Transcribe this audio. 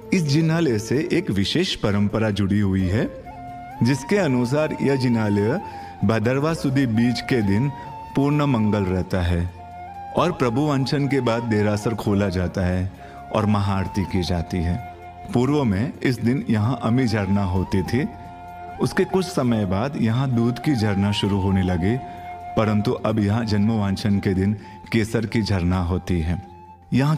इस जिनालय से एक विशेष परंपरा जुड़ी हुई है, जिसके अनुसार यह जिनालय भादरवा सुदी बीज के दिन पूर्ण मंगल रहता है और प्रभु अनशन के बाद देरासर खोला जाता है और महाआरती की जाती है। पूर्व में इस दिन यहाँ अमी झरना होती थी। उसके कुछ समय बाद यहाँ दूध की झरना शुरू होने लगी, परंतु अब यहाँ जन्मवांछन के दिन केसर की झरना होती है। यहाँ